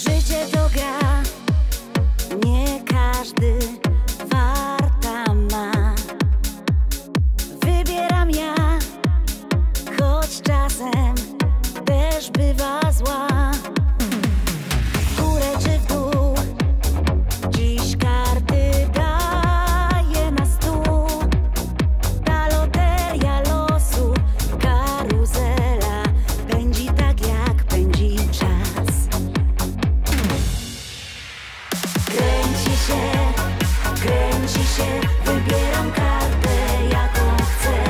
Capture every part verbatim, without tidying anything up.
Życie to gra, nie każdy warta ma. Wybieram ja, choć czasem też bywa zła. W górę czy w dół, dziś karty daje na stół. Ta loteria losu, karuzela pędzi tak jak pędzi czas. Kręci się, kręci się, wybieram kartę jaką chcę.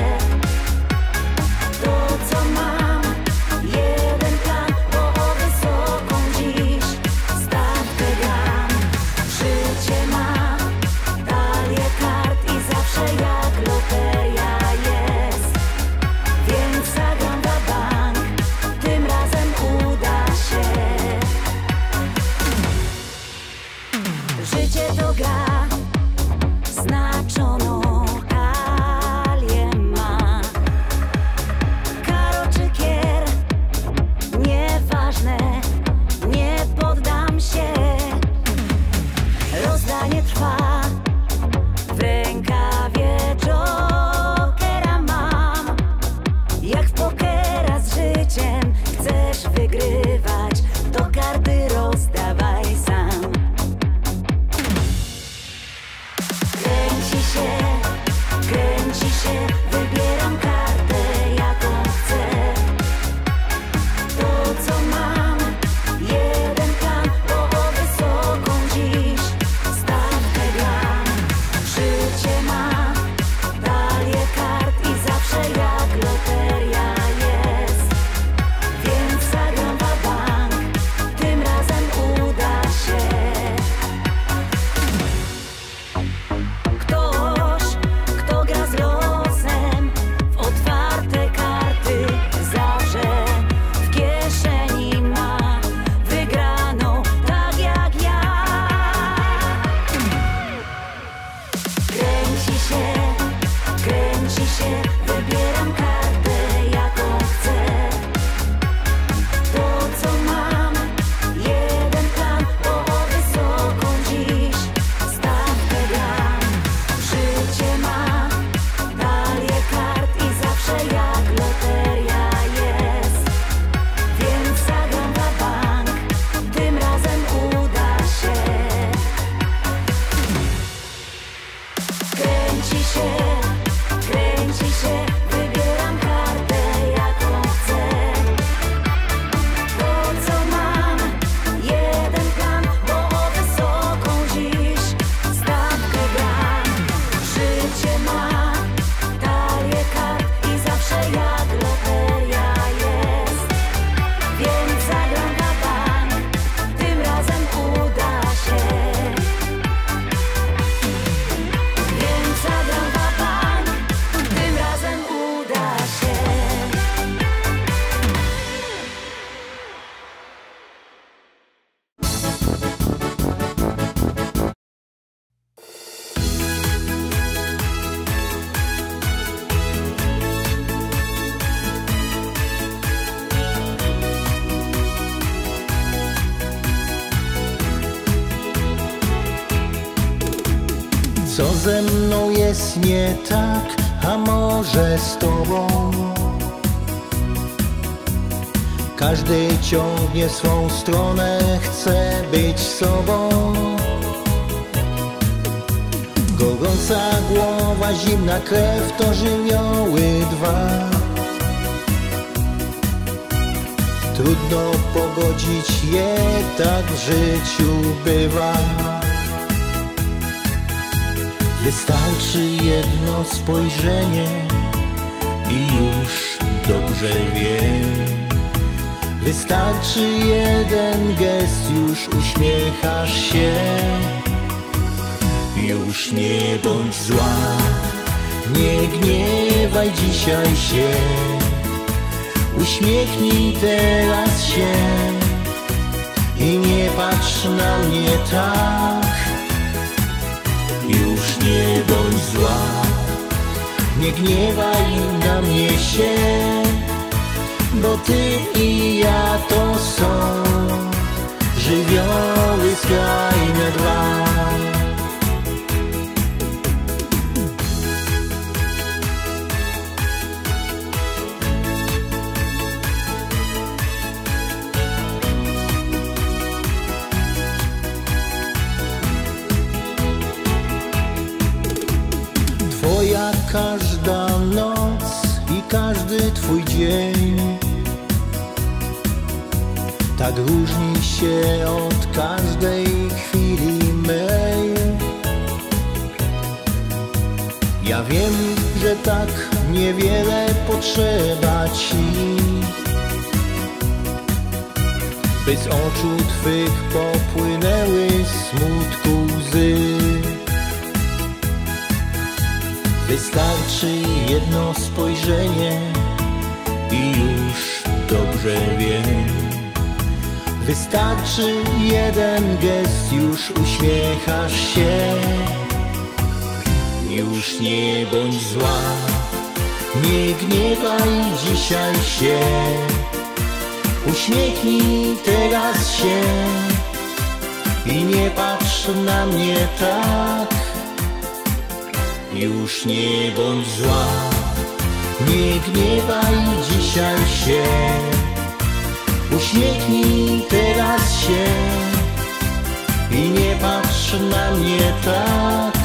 To co mam, jeden plan, bo o wysoką dziś stawkę gram. Życie ma talię kart i zawsze jak loteria jest. Więc zagram na bank, tym razem uda się. Życie to gra, znaczoną talię ma. Karo czy kier, nieważne, nie poddam się. Rozdanie trwa, w rękawie jokera mam. Jak w pokera z życiem chcesz wygrywać, to karty rozdawaj sam. Kręci się, kręci się, wybieram kartę jaką chcę. To co mam, jeden plan, bo o wysoką dziś stawkę gram. Życie ma talię kart i zawsze jak loteria jest. Więc zagram na bank, tym razem uda się. Ktoś, kto gra z losem, w otwarte karty zawrze. W kieszeni ma wygraną tak jak ja. Kręci się, kręci się, wybieram kartę jaką chcę. To co mam, jeden plan, bo o wysoką dziś stawkę gram. Życie ma talię kart i zawsze jak loteria jest. Więc zagram na bank, tym razem uda się. Kręci się, kręci się, wybieram kartę jaką chcę. To co mam, jeden plan, bo o wysoką dziś stawkę gram. Życie ma talię kart i zawsze jak loteria jest. Więc zagram na bank, tym razem uda się. Więc zagram na bank, tym razem uda się. Co ze mną jest nie tak, a może z tobą? Każdy ciągnie w swą stronę, chce być sobą. Gorąca głowa, zimna krew to żywioły dwa. Trudno pogodzić je, tak w życiu bywa. Wystarczy jedno spojrzenie i już dobrze wiem. Wystarczy jeden gest, już uśmiechasz się. Już nie bądź zła, nie gniewaj dzisiaj się. Uśmiechnij teraz się i nie patrz na mnie tak. Już nie bądź zła, nie gniewaj na mnie się, bo ty i ja to są żywioły skrajne dwa. Twoja każda noc i każdy twój dzień tak różni się od każdej chwili mej. Ja wiem, że tak niewiele potrzeba ci, by z oczu twych popłynęły smutku łzy. Wystarczy jedno spojrzenie i już dobrze wiem. Wystarczy jeden gest, już uśmiechasz się. Już nie bądź zła, nie gniewaj dzisiaj się. Uśmiechnij teraz się i nie patrz na mnie tak. Już nie bądź zła, nie gniewaj dzisiaj się. Uśmiechnij teraz się i nie patrz na mnie tak.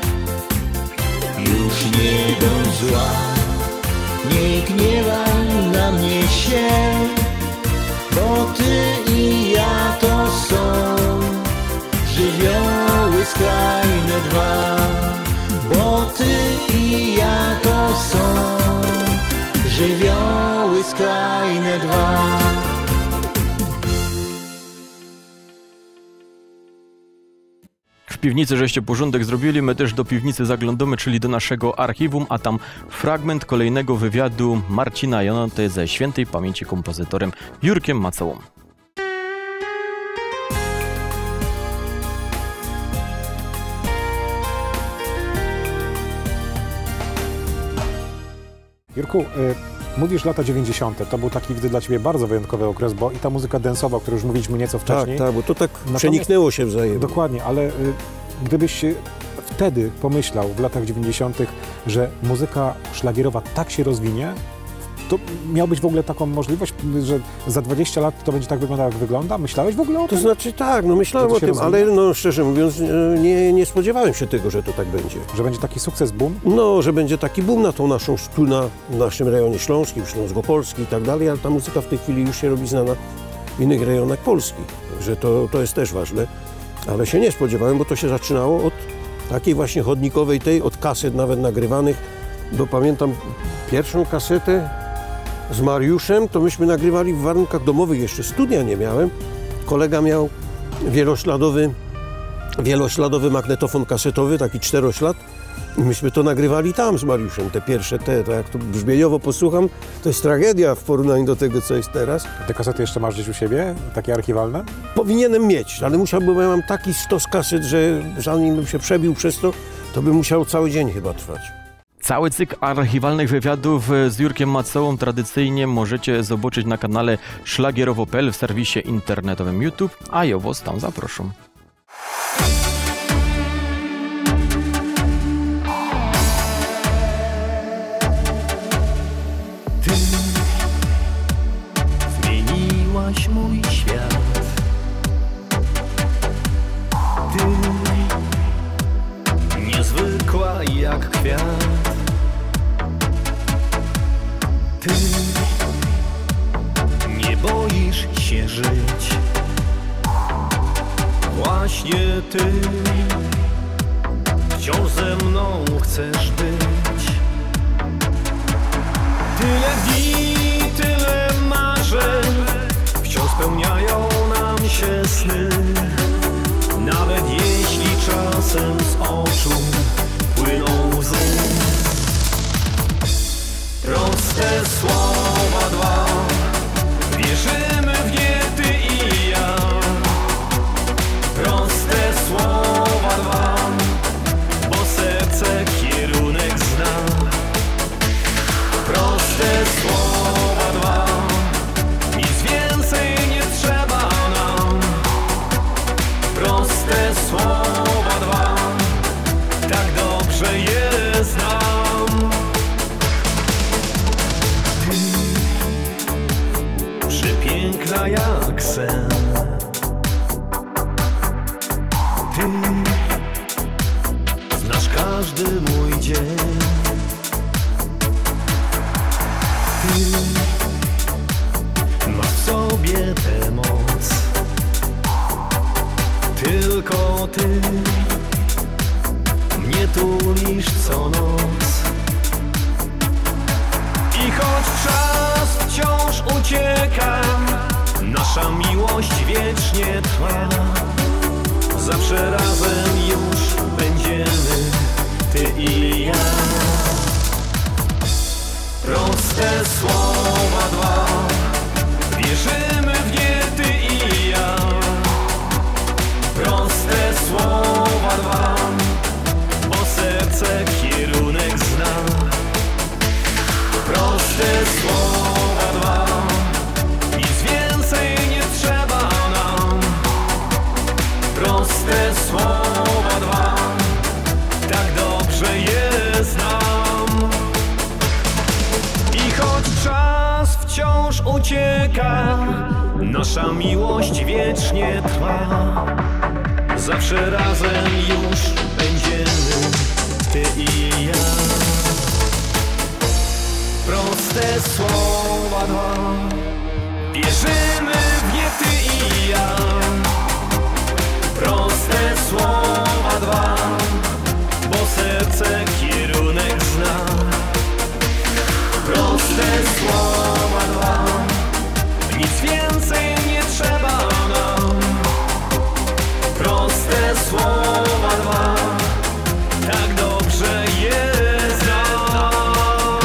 Już nie bądź zła, nie gniewaj na mnie się, bo ty i ja to są żywioły skrajne dwa. Bo ty i ja to są żywioły skrajne dwa. W piwnicy żeście porządek zrobili, my też do piwnicy zaglądamy, czyli do naszego archiwum, a tam fragment kolejnego wywiadu Marcina Jonoty ze świętej pamięci kompozytorem Jurkiem Macałą. Jurku, y, mówisz lata dziewięćdziesiąte. To był taki dla ciebie bardzo wyjątkowy okres, bo i ta muzyka dance'owa, o której już mówiliśmy nieco wcześniej. Tak, tak, bo to tak Natomiast, przeniknęło się wzajemnie. Dokładnie, ale y, gdybyś wtedy pomyślał w latach dziewięćdziesiątych, że muzyka szlagierowa tak się rozwinie, to miałbyś w ogóle taką możliwość, że za dwadzieścia lat to będzie tak wyglądało, jak wygląda? Myślałeś w ogóle o tym? To znaczy tak, no myślałem o tym, rozwinie? ale no szczerze mówiąc nie, nie spodziewałem się tego, że to tak będzie. Że będzie taki sukces, boom? No, że będzie taki boom na tą naszą, tu na naszym rejonie śląskim, Śląsko-Polski i tak dalej, ale ta muzyka w tej chwili już się robi znana w innych rejonach Polski. Także to, to jest też ważne, ale się nie spodziewałem, bo to się zaczynało od takiej właśnie chodnikowej tej, od kaset nawet nagrywanych, bo pamiętam pierwszą kasetę z Mariuszem, to myśmy nagrywali w warunkach domowych, jeszcze studia nie miałem. Kolega miał wielośladowy, wielośladowy magnetofon kasetowy, taki czteroślad. I myśmy to nagrywali tam z Mariuszem, te pierwsze, te, to jak to brzmieniowo posłucham, to jest tragedia w porównaniu do tego, co jest teraz. Te kasety jeszcze masz gdzieś u siebie, takie archiwalne? Powinienem mieć, ale musiałbym, bo ja mam taki stos kaset, że zanim bym się przebił przez to, to by musiał cały dzień chyba trwać. Cały cykl archiwalnych wywiadów z Jurkiem Macałą tradycyjnie możecie zobaczyć na kanale szlagierowo kropka p l w serwisie internetowym YouTube, a ja was tam zapraszam. Ty zmieniłaś mój świat. Ty niezwykła jak kwiat. Ty nie boisz się żyć. Właśnie ty wciąż ze mną chcesz być. Tyle dni, tyle marzeń, wciąż spełniają nam się sny. Nawet jeśli czasem z oczu płyną łzy. Proste słowa dwa, wierzymy w nie ty i ja. Proste słowa dwa, bo serce kierunek zna. Proste słowa dwa, nic więcej nie trzeba nam. każdy mój dzień. Ty masz w sobie tę moc, tylko Ty mnie tulisz co noc. I choć czas wciąż ucieka, nasza miłość wiecznie trwa. Zawsze razem już będziemy, Ty i ja. Proste słowa dwa, wierzymy w nie Ty i ja. Proste słowa dwa, bo serce kierunek zna. Proste słowa dwa, nic więcej nie trzeba nam. Proste słowa dwa, tak dobrze je znam. I choć czas wciąż ucieka, nasza miłość wiecznie trwa. Zawsze razem już będziemy, Ty i ja. Proste słowa dwa, wierzymy w nie Ty i ja. Proste słowa dwa, bo serce kierunek zna. Proste słowa dwa, nic więcej nie trzeba nam. Proste słowa dwa, tak dobrze je znam.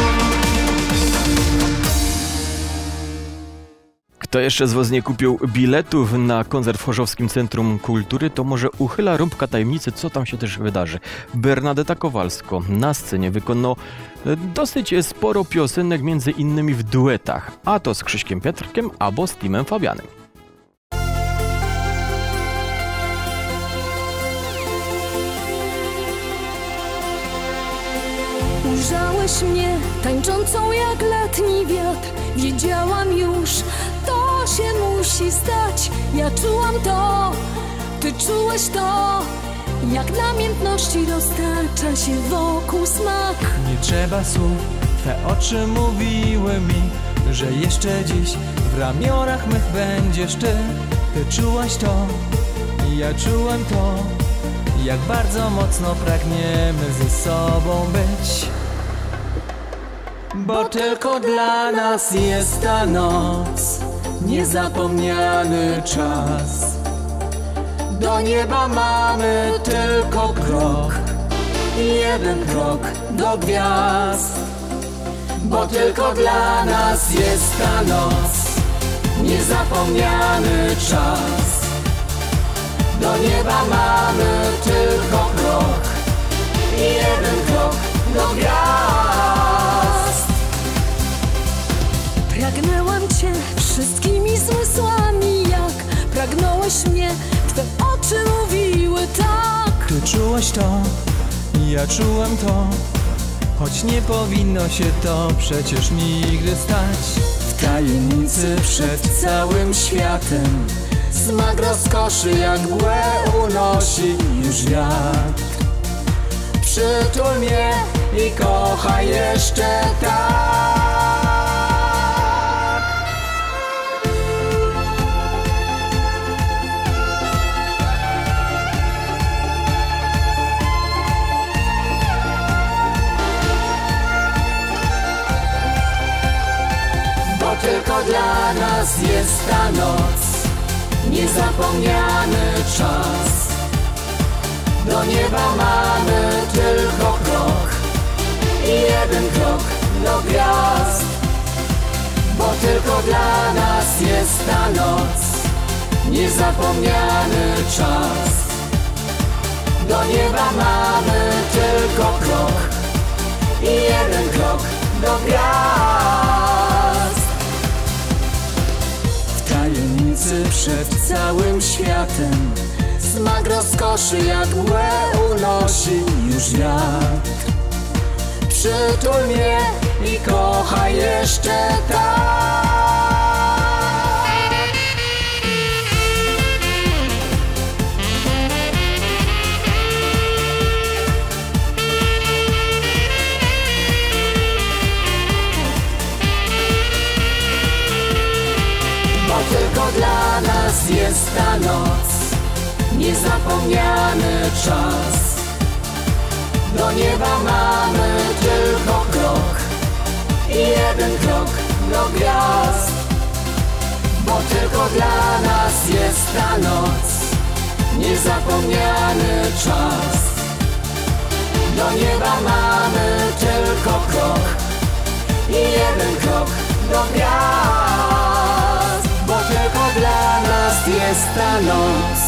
Kto jeszcze z Was nie kupił biletów na koncert w Chorzowskim Centrum Kultury, to może uchyla rąbka tajemnicy, co tam się też wydarzy. Bernadeta Kowalsko na scenie wykonał dosyć sporo piosenek, między innymi w duetach, a to z Krzyśkiem Pietrkiem albo z Timem Fabianem. Ujrzałeś mnie tańczącą jak letni wiatr. Wiedziałam już, to się musi stać. Ja czułam to, ty czułeś to. Jak namiętności roztacza się wokół smak. Nie trzeba słów, Twe oczy mówiły mi, że jeszcze dziś w ramionach mych będziesz Ty. Ty czułaś to, ja czułem to. Jak bardzo mocno pragniemy ze sobą być. Bo tylko dla nas jest ta noc, niezapomniany czas. Do nieba mamy tylko krok, jeden krok do gwiazd. Bo tylko dla nas jest ta noc, niezapomniany czas. Do nieba mamy tylko krok, jeden krok do gwiazd. Pragnęłam Cię wszystkimi zmysłami, jak pragnąłeś mnie. Twe oczy mówiły tak. Ty czułaś to, ja czułem to. Choć nie powinno się to przecież nigdy stać. W tajemnicy przed całym światem smak rozkoszy jak mgłę unosi już wiatr. Przytul mnie i kochaj jeszcze tak. Bo tylko dla nas jest ta noc, niezapomniany czas. Do nieba mamy tylko krok i jeden krok do gwiazd. Bo tylko dla nas jest ta noc, niezapomniany czas. Do nieba mamy tylko krok i jeden krok do gwiazd. W tajemnicy przed całym światem smak rozkoszy jak mgłę unosi już wiatr. Przytul mnie i kochaj jeszcze tak. jest ta noc, niezapomniany czas. Do nieba mamy tylko krok i jeden krok do gwiazd, bo tylko dla nas jest ta noc, niezapomniany czas. Do nieba mamy tylko krok i jeden krok do gwiazd, bo tylko dla nas jest ta noc.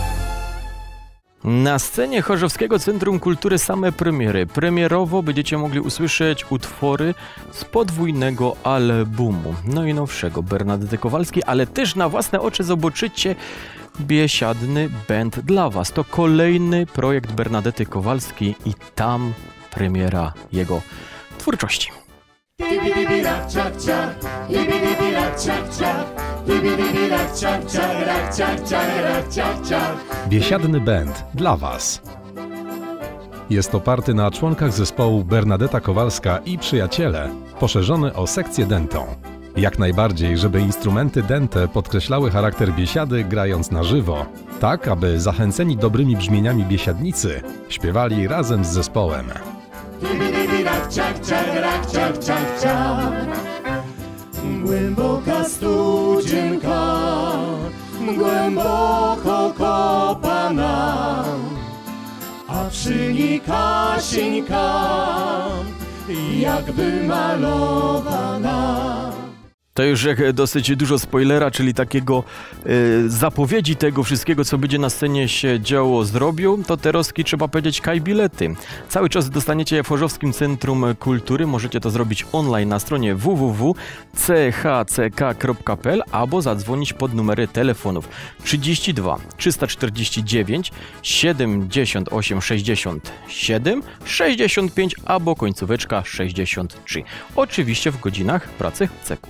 Na scenie Chorzowskiego Centrum Kultury same premiery. Premierowo będziecie mogli usłyszeć utwory z podwójnego albumu najnowszego Bernadety Kowalskiej, ale też na własne oczy zobaczycie Biesiadny Band dla Was. To kolejny projekt Bernadety Kowalskiej i tam premiera jego twórczości. Biesiadny Band dla Was. Jest oparty na członkach zespołu Bernadeta Kowalska i Przyjaciele, poszerzony o sekcję dentą. Jak najbardziej, żeby instrumenty dęte podkreślały charakter biesiady grając na żywo, tak aby zachęceni dobrymi brzmieniami biesiadnicy śpiewali razem z zespołem. Głęboka studzienka, głęboko kopana, a przy niej Kasieńka, jakby malowana. To już dosyć dużo spoilera, czyli takiego y, zapowiedzi tego wszystkiego, co będzie na scenie się działo, zrobił. To teroski trzeba powiedzieć kaj bilety. Cały czas dostaniecie je w Chorzowskim Centrum Kultury. Możecie to zrobić online na stronie w w w kropka c h c k kropka p l albo zadzwonić pod numery telefonów trzydzieści dwa trzysta czterdzieści dziewięć siedemdziesiąt osiem sześćdziesiąt siedem sześćdziesiąt pięć albo końcóweczka sześćdziesiąt trzy. Oczywiście w godzinach pracy ceku.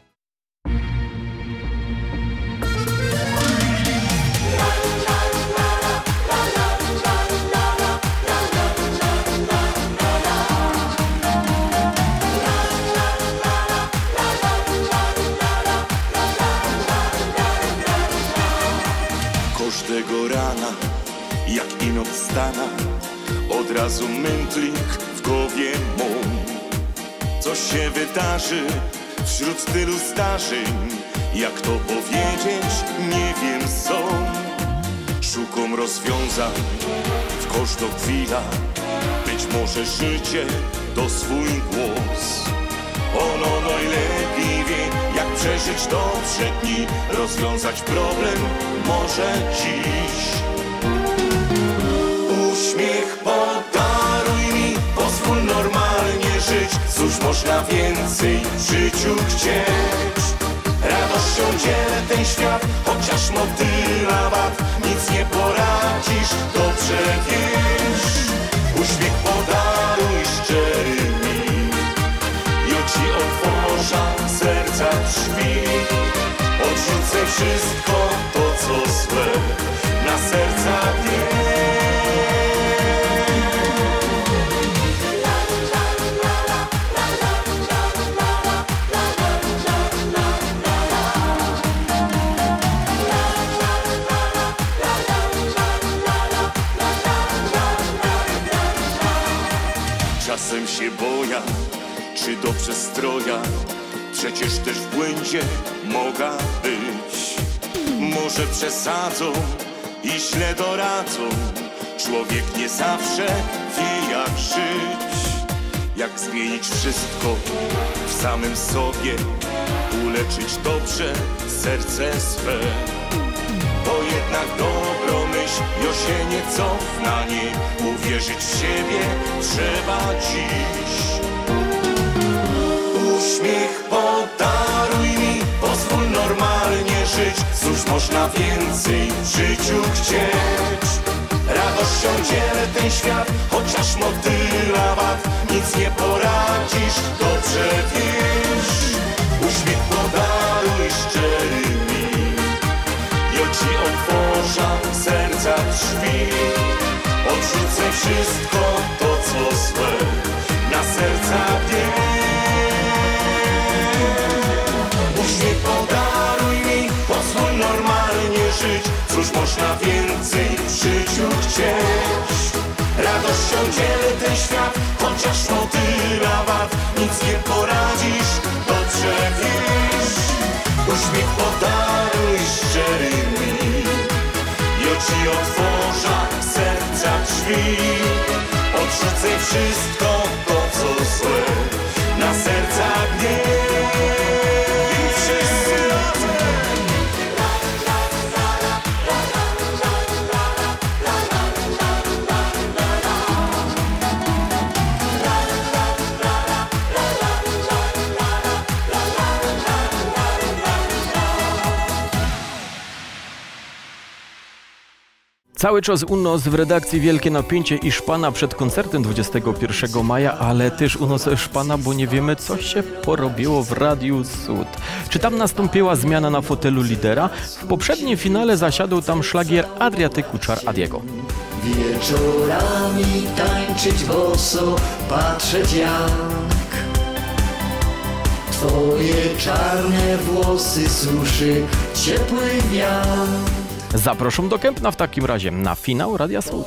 Każdego rana, jak ino wstana, od razu mętlik w głowie mą. Co się wydarzy wśród tylu zdarzeń, jak to powiedzieć, nie wiem co. Szukam rozwiązań w każdą chwilę, być może życie to swój głos. Ono najlepiej wie, jak przeżyć dobrze dni, rozwiązać problem może dziś. Uśmiech podaruj mi, pozwól normalnie żyć, cóż można więcej w życiu chcieć. Radością dzielę ten świat, chociaż motyla wad, nic nie poradzisz, dobrze wiesz. Uśmiech podaruj szczery mi, ja ci otworzę serca drzwi. Odrzucę wszystko to, co złe, na serca dnie. Czasem się boja, czy do przestroja, przecież też w błędzie mogę być. Może przesadzą i źle doradzą, człowiek nie zawsze wie jak żyć. Jak zmienić wszystko w samym sobie, uleczyć dobrze serce swe. Bo jednak dobro myśl, jo się nie cofna niej, uwierzyć w siebie trzeba dziś. Uśmiech podaruj mi, pozwól normalnie żyć, cóż można więcej w życiu chcieć. Radością dzielę ten świat, chociaż motyla wad, nic nie poradzisz, dobrze wiesz. Uśmiech podaruj szczery mi, ja ci otworzę serca drzwi. Odrzucę wszystko to, co złe, na serca dnie. Uśmiech podaruj mi, pozwól normalnie chociaż to tyle wart, nic nie poradzisz, dobrze wiesz. Uśmiech podaruj szczery mi, ja ci otworzę serca drzwi. Odrzucę wszystko to, co złe, na sercach gniew. I wszyscy razem. Cały czas u nas w redakcji wielkie napięcie i szpana przed koncertem dwudziestego pierwszego maja, ale też u nas szpana, bo nie wiemy, co się porobiło w Radiu Sud. Czy tam nastąpiła zmiana na fotelu lidera? W poprzednim finale zasiadł tam szlagier Adriatyku Czar Adiego. Wieczorami tańczyć boso, patrzeć jak twoje czarne włosy suszy ciepły wiatr. Zaproszą do Kępna w takim razie na finał Radia Sud.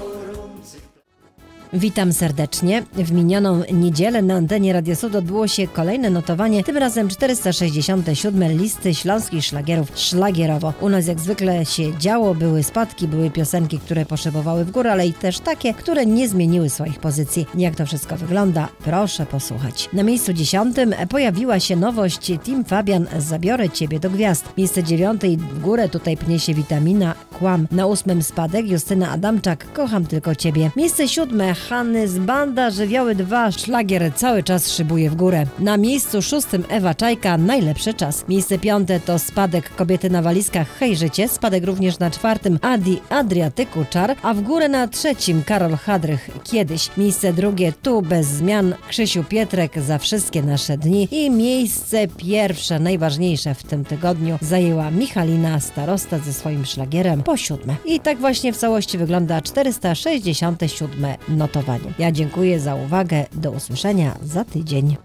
Witam serdecznie. W minioną niedzielę na antenie Radia Sud odbyło się kolejne notowanie, tym razem czterysta sześćdziesiąte siódme listy śląskich szlagierów szlagierowo. U nas jak zwykle się działo, były spadki, były piosenki, które poszybowały w górę, ale i też takie, które nie zmieniły swoich pozycji. Jak to wszystko wygląda? Proszę posłuchać. Na miejscu dziesiątym pojawiła się nowość Team Fabian Zabiorę Ciebie do gwiazd. Miejsce dziewiąte i w górę tutaj pnie się Witamina Kłam. Na ósmym spadek Justyna Adamczak Kocham tylko Ciebie. Miejsce siódme Hanny z Banda Żywioły dwa szlagier cały czas szybuje w górę. Na miejscu szóstym Ewa Czajka Najlepszy czas. Miejsce piąte to spadek Kobiety na walizkach Hej życie. Spadek również na czwartym Adi Adriatyku Czar, a w górę na trzecim Karol Hadrych Kiedyś. Miejsce drugie Tu bez zmian Krzysiu Pietrek Za wszystkie nasze dni i miejsce pierwsze, najważniejsze w tym tygodniu zajęła Michalina Starosta ze swoim szlagierem Po siódme. I tak właśnie w całości wygląda czterysta sześćdziesiąte siódme notowanie. Ja dziękuję za uwagę. Do usłyszenia za tydzień.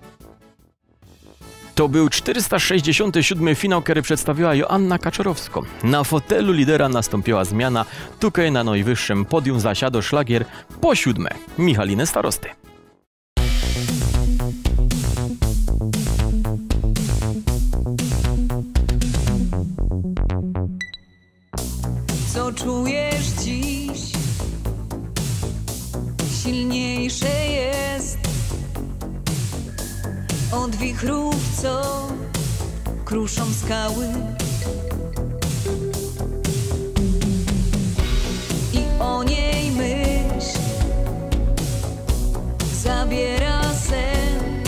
To był czterysta sześćdziesiąty siódmy finał, który przedstawiła Joanna Kaczorowska. Na fotelu lidera nastąpiła zmiana. Tutaj na najwyższym podium zasiadł szlagier Po siódme Michaliny Starosty. Co czujesz dziś? Silniejsze jest od wichrów, co kruszą skały i o niej myśl zabiera sen,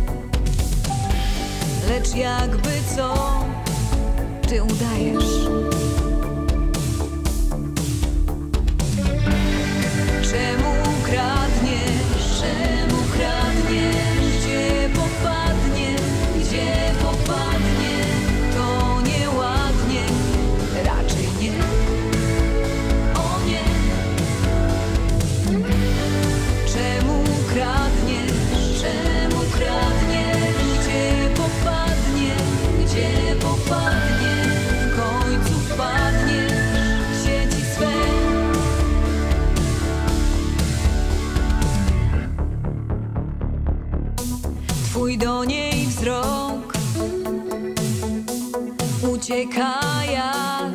lecz jakby co ty udajesz. Czemu kradniesz, czemu kradniesz, gdzie popadnie, gdzie popadnie, to nieładnie, raczej nie, o nie. Czemu kradniesz, czemu kradniesz, gdzie popadnie, gdzie popadnie, w końcu wpadniesz w sieci swe. Twój do niej wzrok ucieka jak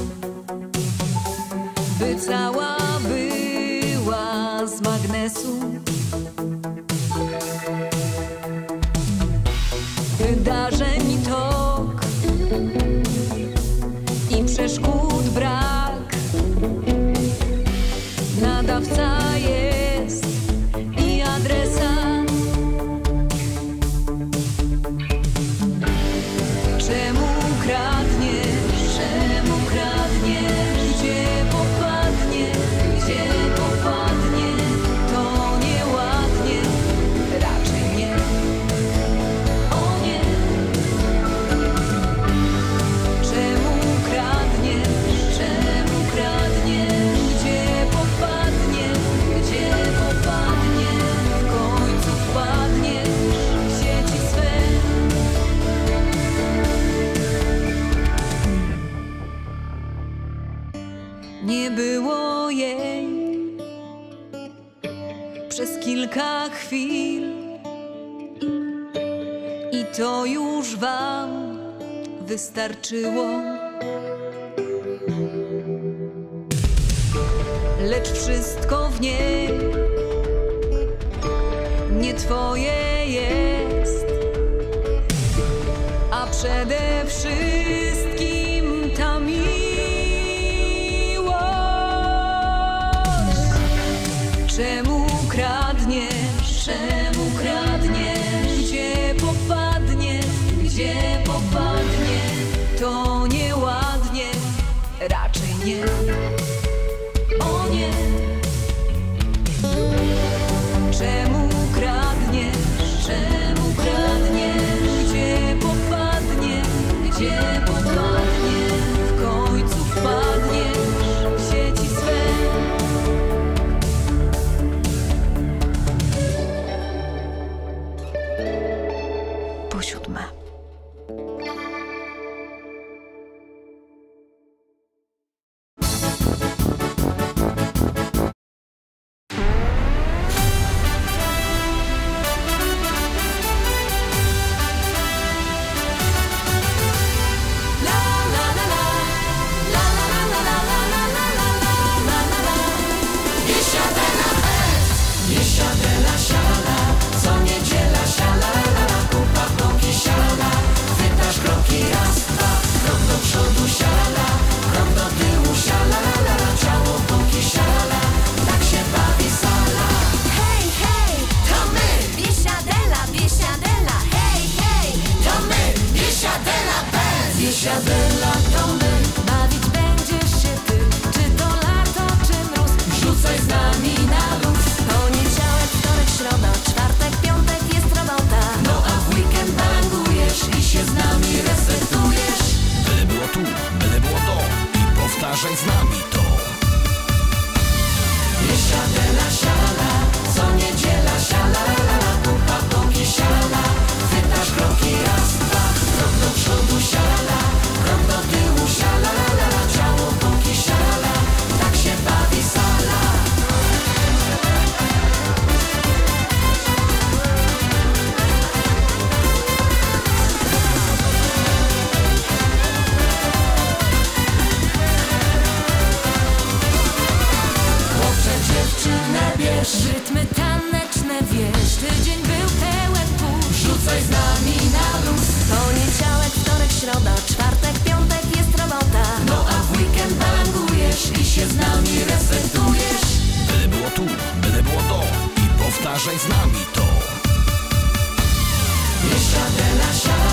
by cała była z magnesu. Wydarzeń tok i przeszkód brak. Nadawca jest i adresat. Czemu kradniesz, czemu kradniesz, gdzie popadnie, kilka chwil i to już wam wystarczyło. Lecz wszystko w niej nie twoje jest, a przede wszystkim ta miłość. Czemu kradniesz, czemu kradniesz, gdzie popadnie, gdzie popadnie, to nieładnie, raczej nie. O nie. Czemu kradniesz, czemu kradniesz, gdzie popadnie, gdzie popadnie, w końcu wpadniesz w sieci swe. Po siódme. Biesiadella to my, bawić będziesz się ty, czy to lato, czy mróz, rzucaj z nami na luz. Poniedziałek, wtorek, środa, czwartek, piątek jest robota, no a w weekend bangujesz i się z nami resetujesz. Byle było tu, byle było to i powtarzaj z nami to. Biesiadella, siala, co niedziela, siala, la, la, pupa, poki, siala, wydasz kroki, raz, dwa, krok do przodu, siala, krok do tyłu, siala, la, la, la, ciało, poki, siala, tak się bawi sala. Chłopcze, dziewczynę bierz, rytmy taneczne wiesz, tydzień był pełen pusz, rzucaj z nami na luz. Poniedziałek, wtorek, środa, czwartek, piątek jest robota, no a w weekend bangujesz i się z nami resetujesz. Byle było tu, byle było to i powtarzaj z nami to. Biesiadella, siala.